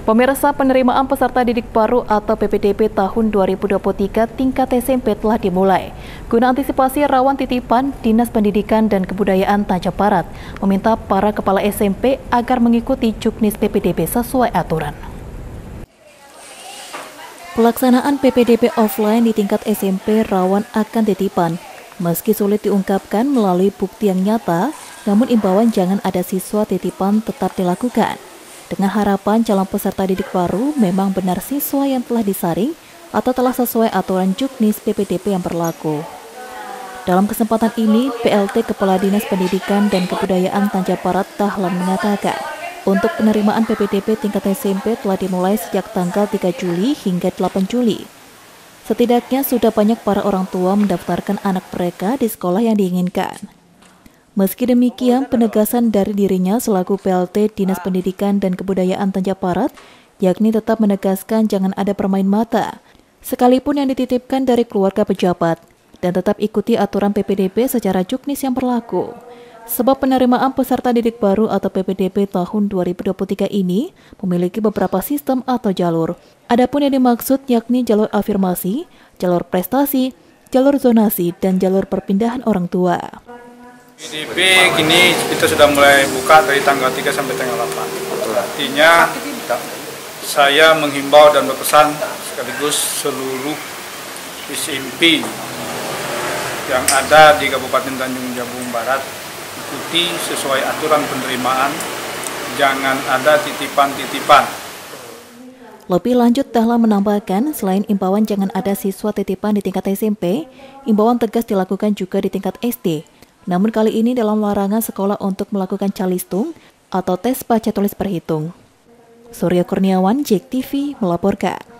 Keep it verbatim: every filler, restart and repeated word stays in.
Pemirsa, penerimaan peserta didik baru atau P P D B tahun dua ribu dua puluh tiga tingkat S M P telah dimulai. Guna antisipasi rawan titipan, Dinas Pendidikan dan Kebudayaan Tanjung Barat meminta para kepala S M P agar mengikuti juknis P P D B sesuai aturan. Pelaksanaan P P D B offline di tingkat S M P rawan akan titipan. Meski sulit diungkapkan melalui bukti yang nyata, namun imbauan jangan ada siswa titipan tetap dilakukan. Dengan harapan calon peserta didik baru memang benar siswa yang telah disaring atau telah sesuai aturan juknis P P D B yang berlaku. Dalam kesempatan ini, P L T Kepala Dinas Pendidikan dan Kebudayaan Tanjung Barat Dahlan mengatakan, untuk penerimaan P P D B tingkat S M P telah dimulai sejak tanggal tiga Juli hingga delapan Juli. Setidaknya sudah banyak para orang tua mendaftarkan anak mereka di sekolah yang diinginkan. Meski demikian, penegasan dari dirinya selaku P L T Dinas Pendidikan dan Kebudayaan Tanjung Barat, yakni tetap menegaskan jangan ada permain mata, sekalipun yang dititipkan dari keluarga pejabat, dan tetap ikuti aturan P P D B secara juknis yang berlaku. Sebab penerimaan peserta didik baru atau P P D B tahun dua ribu dua puluh tiga ini memiliki beberapa sistem atau jalur. Adapun yang dimaksud yakni jalur afirmasi, jalur prestasi, jalur zonasi, dan jalur perpindahan orang tua. P D B kini kita sudah mulai buka dari tanggal tiga sampai tanggal delapan. Artinya saya menghimbau dan berpesan sekaligus seluruh S M P yang ada di Kabupaten Tanjung Jabung Barat ikuti sesuai aturan penerimaan, jangan ada titipan-titipan. Lebih lanjut, Dahlan menambahkan, selain imbauan jangan ada siswa titipan di tingkat S M P, imbauan tegas dilakukan juga di tingkat S D. Namun kali ini dalam larangan sekolah untuk melakukan calistung atau tes baca tulis perhitung. Surya Kurniawan, J E K T V melaporkan.